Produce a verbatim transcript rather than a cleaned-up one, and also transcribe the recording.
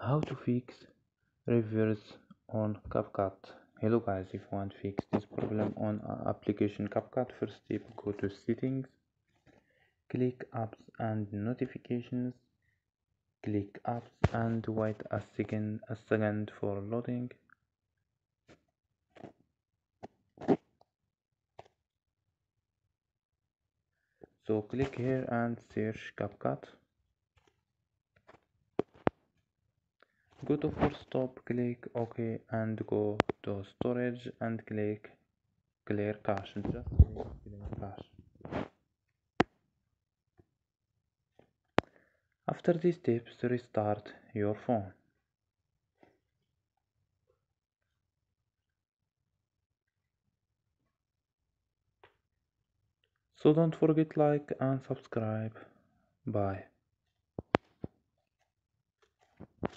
How to fix reverse on CapCut. Hello guys, if you want to fix this problem on uh, application CapCut, first step, go to settings, click apps and notifications, click apps and wait a second a second for loading. So click here and search CapCut. Go to force stop, click OK and go to storage and click clear cache. Just click clear cache. After these steps, restart your phone. So don't forget like and subscribe. Bye.